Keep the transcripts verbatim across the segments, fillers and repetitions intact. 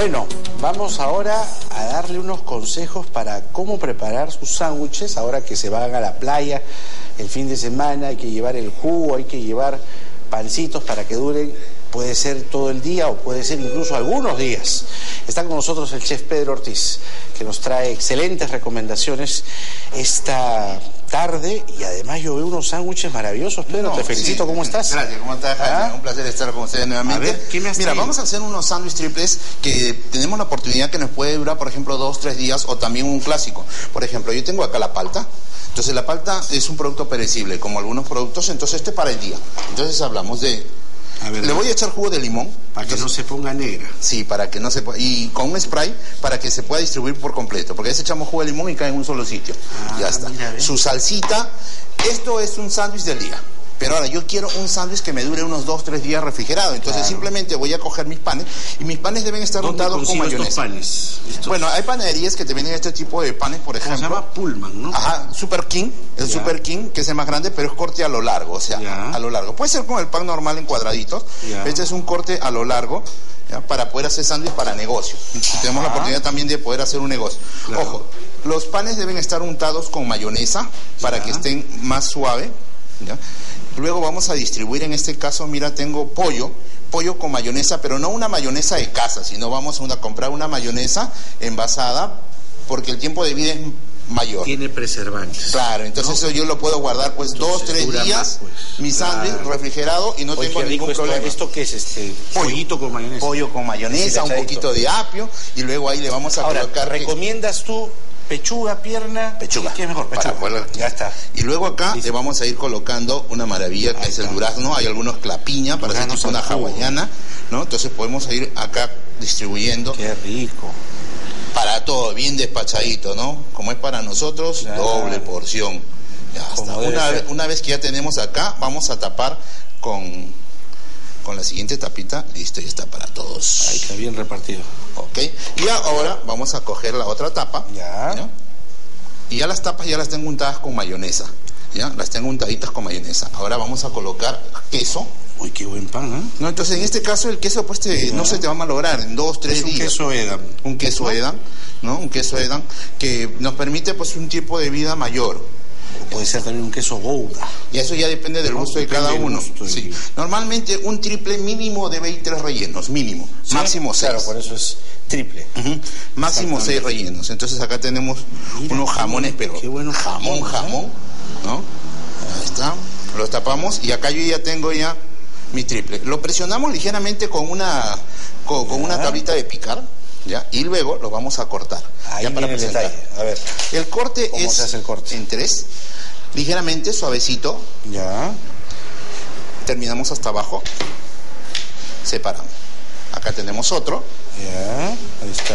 Bueno, vamos ahora a darle unos consejos para cómo preparar sus sándwiches ahora que se van a la playa el fin de semana. Hay que llevar el jugo, hay que llevar pancitos para que duren, puede ser todo el día o puede ser incluso algunos días. Está con nosotros el chef Pedro Ortiz, que nos trae excelentes recomendaciones esta tarde, y además yo veo unos sándwiches maravillosos. Pedro, no, te felicito, sí. ¿Cómo estás? Gracias, ¿cómo estás, Jaime? ¿Ah? Un placer estar con ustedes nuevamente. A ver, ¿qué me has Mira, traído? vamos a hacer unos sándwiches triples que tenemos la oportunidad que nos puede durar, por ejemplo, dos, tres días, o también un clásico. Por ejemplo, yo tengo acá la palta. Entonces la palta es un producto perecible, como algunos productos, entonces este es para el día. Entonces hablamos de... A ver, le voy a echar jugo de limón. Para que entonces, no se ponga negra. Sí, para que no se pueda... Y con un spray para que se pueda distribuir por completo. Porque a veces echamos jugo de limón y cae en un solo sitio. Ah, ya está. Mira, su salsita. Esto es un sándwich del día. Pero ahora yo quiero un sándwich que me dure unos dos, tres días refrigerado. Entonces claro, simplemente voy a coger mis panes. Y mis panes deben estar untados con mayonesa. Estos panes? Estos... Bueno, hay panaderías que te venden este tipo de panes, por ejemplo. Se llama Pullman, ¿no? Ajá, Super King. El ya. Super King, que es el más grande, pero es corte a lo largo. O sea, ya. a lo largo. Puede ser con el pan normal en cuadraditos. Ya. Este es un corte a lo largo, ¿ya? Para poder hacer sándwich para negocio. Ajá. Tenemos la oportunidad también de poder hacer un negocio. Claro. Ojo, los panes deben estar untados con mayonesa para ya. que estén más suave, ¿ya? Luego vamos a distribuir, en este caso, mira, tengo pollo, pollo con mayonesa, pero no una mayonesa de casa, sino vamos a, una, a comprar una mayonesa envasada, porque el tiempo de vida es mayor. Tiene preservantes. Claro, entonces ¿no? eso yo lo puedo guardar pues entonces, dos, tres días, más, pues. mi sándwich claro. refrigerado y no Oye, tengo ningún esto, problema. ¿Esto qué es? este Pollito con mayonesa. Pollo con mayonesa, un poquito de apio, y luego ahí le vamos a Ahora, colocar... ¿recomiendas tú pechuga, pierna? Pechuga. ¿Qué es mejor? Pechuga. Para, ya está. Y luego acá Listo. le vamos a ir colocando una maravilla que ahí es el durazno. Hay algunos clapiña para hacer tipo una hawaiana, ¿no? Entonces podemos ir acá distribuyendo. Qué rico. Para todo, bien despachadito, ¿no? Como es para nosotros, claro. doble porción. Ya está. Una, vez, una vez que ya tenemos acá, vamos a tapar con... con la siguiente tapita, listo, ya está para todos. Ahí está bien repartido. Ok, y ahora vamos a coger la otra tapa. Ya. ¿ya? Y ya las tapas ya las tengo untadas con mayonesa. Ya, las tengo untaditas con mayonesa. Ahora vamos a colocar queso. Uy, qué buen pan, ¿eh? No, entonces en este caso el queso pues te, no se te va a malograr en dos, tres es un días. queso Edam. Un queso Edam, ¿no? Un queso Edam que nos permite pues un tiempo de vida mayor. Puede ser también un queso Gouda. Y eso ya depende del gusto de cada uno. Sí. Normalmente un triple mínimo debe ir tres rellenos, mínimo. ¿Sí? Máximo seis. Claro, por eso es triple. Uh-huh. Máximo seis rellenos. Entonces acá tenemos Mira, unos jamones, pero qué bueno jamón, jamón, jamón, ¿no? Ahí está. Los tapamos y acá yo ya tengo ya mi triple. Lo presionamos ligeramente con una con, con una tablita de picar. ¿Ya? Y luego lo vamos a cortar. Ahí ya para viene el detalle. A ver. El corte ¿Cómo es se hace el corte? en tres, ligeramente, suavecito. Ya. Terminamos hasta abajo. Separamos. Acá tenemos otro. Ya. Ahí está.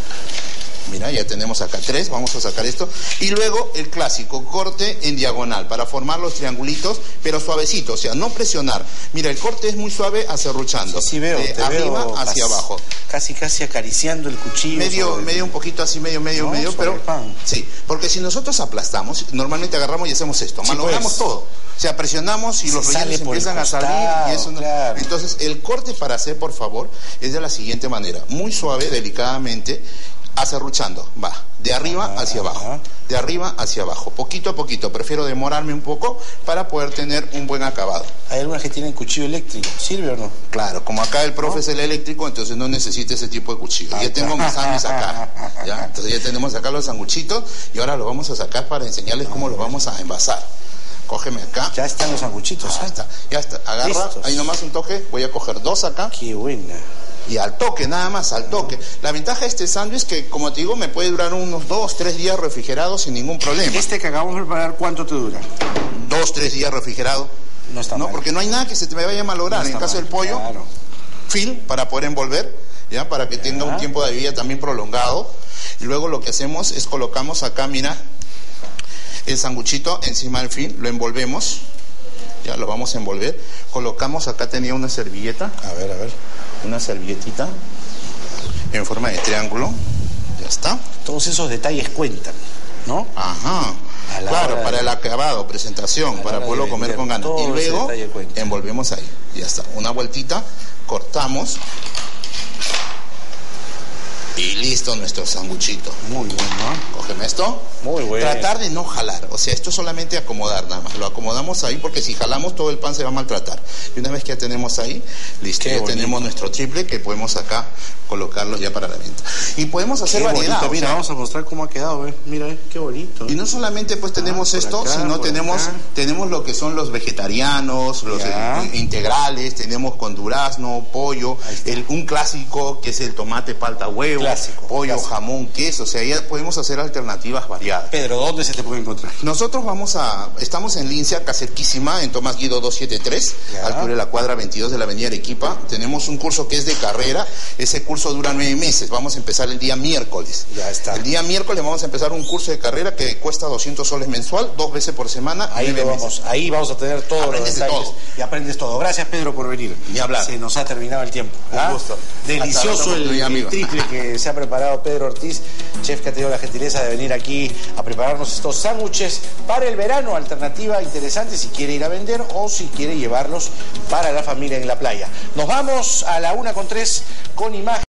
Mira, ya tenemos acá tres, vamos a sacar esto. Y luego el clásico, corte en diagonal, para formar los triangulitos, pero suavecito, o sea, no presionar. Mira, el corte es muy suave, acerruchando. Sí, sí veo, de te arriba veo hacia abajo. Casi, casi acariciando el cuchillo. Medio, medio un poquito así, medio, medio, no, medio, pero... Sí, porque si nosotros aplastamos, normalmente agarramos y hacemos esto, sí, malogramos pues. todo. O sea, presionamos y los rellenos empiezan a salir y eso no... claro. Entonces, el corte para hacer, por favor, es de la siguiente manera. Muy suave, delicadamente, acerruchando, va, de arriba ah, hacia abajo, ah. de arriba hacia abajo, poquito a poquito. Prefiero demorarme un poco para poder tener un buen acabado. Hay algunas que tienen cuchillo eléctrico, ¿sirve o no? Claro, como acá el profe ¿no? es el eléctrico, entonces no necesita ese tipo de cuchillo. Ah, ya tengo mis sándwiches acá, ¿ya? Entonces ya tenemos acá los sanguchitos y ahora lo vamos a sacar para enseñarles cómo lo vamos a envasar. Cógeme acá. Ya están los sanguchitos. Ah, ¿eh? está, ya está. Agarra, ¿listos? Ahí nomás un toque, voy a coger dos acá. Qué buena. Y al toque, nada más, al toque. La ventaja de este sándwich es que, como te digo, me puede durar unos dos, tres días refrigerado sin ningún problema. ¿Este que acabamos de preparar cuánto te dura? Dos, tres días refrigerado. No está no, mal. Porque no hay nada que se te me vaya a malograr. No en el caso mal, del pollo, claro. film para poder envolver, ya para que ya. tenga un tiempo de vida también prolongado. Y luego lo que hacemos es colocamos acá, mira, el sanguchito encima del film, lo envolvemos. Ya lo vamos a envolver. Colocamos acá, tenía una servilleta. A ver, a ver. Una servilletita en forma de triángulo. Ya está. Todos esos detalles cuentan, ¿no? Ajá. Claro, para el acabado, presentación, para poderlo comer con ganas. Y luego envolvemos ahí. Ya está. Una vueltita, cortamos. Y listo nuestro sanguchito. Muy bueno, ¿no? Cógeme esto. Muy bueno. Tratar de no jalar, o sea, esto es solamente acomodar nada más. Lo acomodamos ahí porque si jalamos todo el pan se va a maltratar. Y una vez que ya tenemos ahí, listo, Qué ya bonito. tenemos nuestro triple que podemos acá colocarlo ya para la venta. Y podemos hacer qué variedad. Bonito. Mira, o sea, vamos a mostrar cómo ha quedado, ¿ves? Mira, ¿eh? Qué bonito. Y no solamente pues tenemos ah, esto, acá, sino tenemos, tenemos lo que son los vegetarianos, los eh, integrales, tenemos con durazno, pollo, el, un clásico que es el tomate, palta, huevo, clásico, pollo, clásico. jamón, queso, o sea, ya podemos hacer alternativas variadas. Pedro, ¿dónde se te puede encontrar? Nosotros vamos a, estamos en Lincia, acá cerquísima, en Tomás Guido doscientos setenta y tres, ya. altura de la cuadra veintidós de la avenida Arequipa. Tenemos un curso que es de carrera, ese curso dura nueve meses, vamos a empezar el día miércoles. Ya está. El día miércoles vamos a empezar un curso de carrera que cuesta doscientos soles mensual, dos veces por semana. Ahí, lo vamos, ahí vamos a tener todo los detalles. Todo. Y aprendes todo. Gracias, Pedro, por venir. Ni hablar. Se nos ha terminado el tiempo. ¿Ah? Un gusto. Delicioso el, el triple que se ha preparado Pedro Ortiz, chef que ha tenido la gentileza de venir aquí a prepararnos estos sándwiches para el verano. Alternativa interesante si quiere ir a vender o si quiere llevarlos para la familia en la playa. Nos vamos a la una con tres con imagen.